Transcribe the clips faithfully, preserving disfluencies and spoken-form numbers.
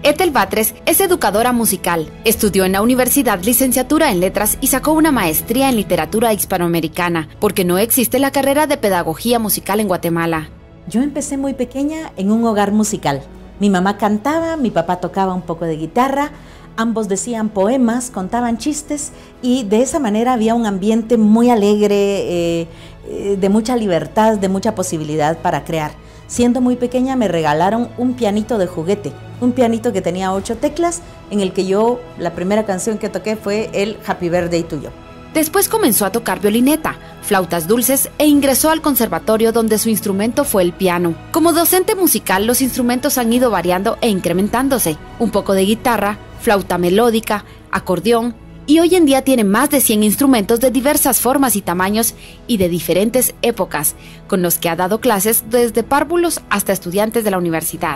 Ethel Batres es educadora musical, estudió en la universidad licenciatura en letras y sacó una maestría en literatura hispanoamericana, porque no existe la carrera de pedagogía musical en Guatemala. Yo empecé muy pequeña en un hogar musical. Mi mamá cantaba, mi papá tocaba un poco de guitarra, ambos decían poemas, contaban chistes y de esa manera había un ambiente muy alegre, eh, eh, de mucha libertad, de mucha posibilidad para crear. Siendo muy pequeña me regalaron un pianito de juguete, un pianito que tenía ocho teclas, en el que yo, la primera canción que toqué fue el Happy Birthday to You. Después comenzó a tocar violineta, flautas dulces e ingresó al conservatorio, donde su instrumento fue el piano. Como docente musical, los instrumentos han ido variando e incrementándose. Un poco de guitarra, flauta melódica, acordeón, y hoy en día tiene más de cien instrumentos de diversas formas y tamaños y de diferentes épocas, con los que ha dado clases desde párvulos hasta estudiantes de la universidad.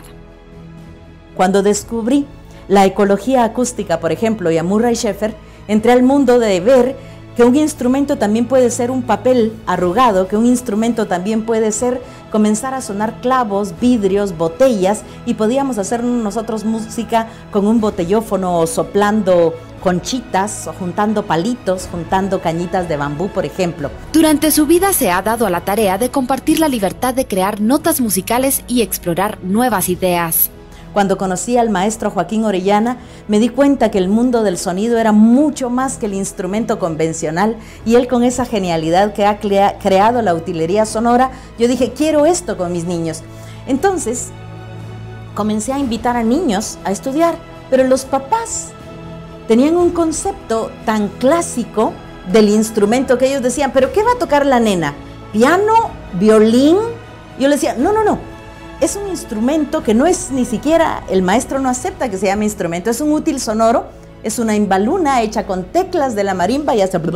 Cuando descubrí la ecología acústica, por ejemplo, y a Murray Schafer, entré al mundo de ver que un instrumento también puede ser un papel arrugado, que un instrumento también puede ser comenzar a sonar clavos, vidrios, botellas, y podíamos hacer nosotros música con un botellófono o soplando conchitas o juntando palitos, juntando cañitas de bambú, por ejemplo. Durante su vida se ha dado a la tarea de compartir la libertad de crear notas musicales y explorar nuevas ideas. Cuando conocí al maestro Joaquín Orellana, me di cuenta que el mundo del sonido era mucho más que el instrumento convencional, y él, con esa genialidad que ha crea- creado la utilería sonora, yo dije, quiero esto con mis niños. Entonces, comencé a invitar a niños a estudiar, pero los papás tenían un concepto tan clásico del instrumento que ellos decían, ¿pero qué va a tocar la nena? ¿Piano? ¿Violín? Yo les decía, no, no, no. Es un instrumento que no es ni siquiera, el maestro no acepta que se llame instrumento, es un útil sonoro, es una imbaluna hecha con teclas de la marimba y hace...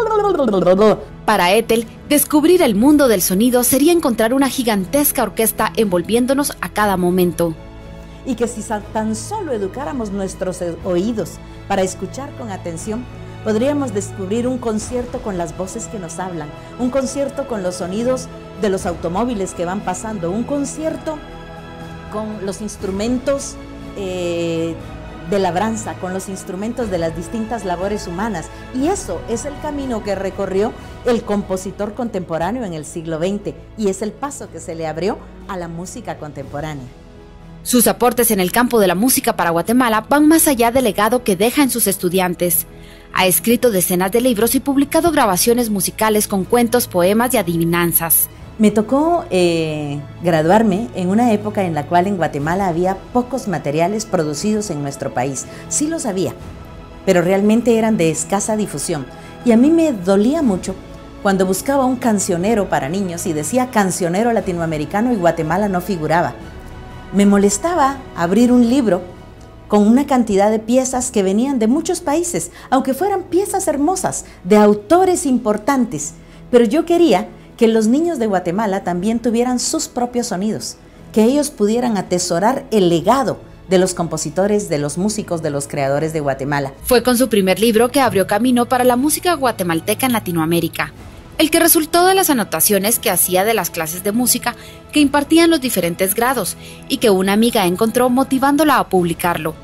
Para Ethel, descubrir el mundo del sonido sería encontrar una gigantesca orquesta envolviéndonos a cada momento. Y que si tan solo educáramos nuestros oídos para escuchar con atención, podríamos descubrir un concierto con las voces que nos hablan, un concierto con los sonidos de los automóviles que van pasando, un concierto con los instrumentos eh, de labranza, con los instrumentos de las distintas labores humanas. Y eso es el camino que recorrió el compositor contemporáneo en el siglo veinte, y es el paso que se le abrió a la música contemporánea. Sus aportes en el campo de la música para Guatemala van más allá del legado que deja en sus estudiantes. Ha escrito decenas de libros y publicado grabaciones musicales con cuentos, poemas y adivinanzas. Me tocó eh, graduarme en una época en la cual en Guatemala había pocos materiales producidos en nuestro país. Sí los había, pero realmente eran de escasa difusión. Y a mí me dolía mucho cuando buscaba un cancionero para niños y decía cancionero latinoamericano y Guatemala no figuraba. Me molestaba abrir un libro con una cantidad de piezas que venían de muchos países, aunque fueran piezas hermosas, de autores importantes. Pero yo quería que los niños de Guatemala también tuvieran sus propios sonidos, que ellos pudieran atesorar el legado de los compositores, de los músicos, de los creadores de Guatemala. Fue con su primer libro que abrió camino para la música guatemalteca en Latinoamérica, el que resultó de las anotaciones que hacía de las clases de música que impartían los diferentes grados y que una amiga encontró motivándola a publicarlo.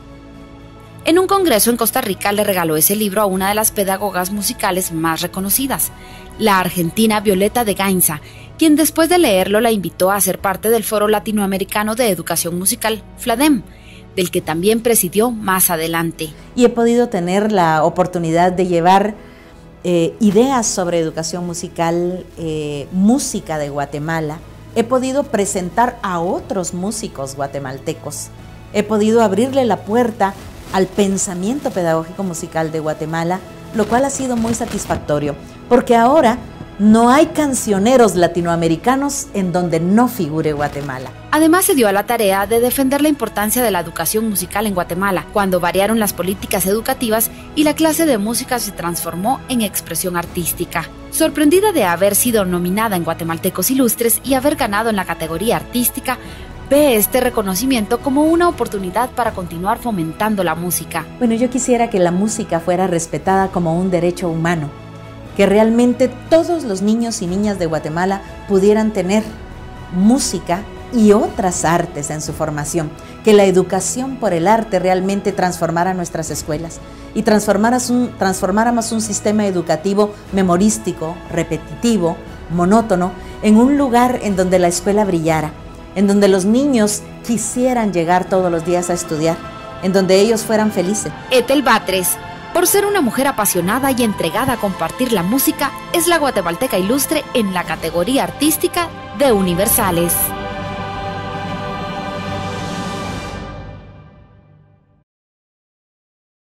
En un congreso en Costa Rica le regaló ese libro a una de las pedagogas musicales más reconocidas, la argentina Violeta de Gainza, quien después de leerlo la invitó a ser parte del Foro Latinoamericano de Educación Musical, FLADEM, del que también presidió más adelante. Y he podido tener la oportunidad de llevar eh, ideas sobre educación musical, eh, música de Guatemala. He podido presentar a otros músicos guatemaltecos. He podido abrirle la puerta al pensamiento pedagógico musical de Guatemala, lo cual ha sido muy satisfactorio, porque ahora no hay cancioneros latinoamericanos en donde no figure Guatemala. Además, se dio a la tarea de defender la importancia de la educación musical en Guatemala, cuando variaron las políticas educativas y la clase de música se transformó en expresión artística. Sorprendida de haber sido nominada en Guatemaltecos Ilustres y haber ganado en la categoría artística, ve este reconocimiento como una oportunidad para continuar fomentando la música. Bueno, yo quisiera que la música fuera respetada como un derecho humano, que realmente todos los niños y niñas de Guatemala pudieran tener música y otras artes en su formación, que la educación por el arte realmente transformara nuestras escuelas y transformáramos un, transformáramos un sistema educativo memorístico, repetitivo, monótono, en un lugar en donde la escuela brillara, en donde los niños quisieran llegar todos los días a estudiar, en donde ellos fueran felices. Ethel Batres, por ser una mujer apasionada y entregada a compartir la música, es la guatemalteca ilustre en la categoría artística de Universales.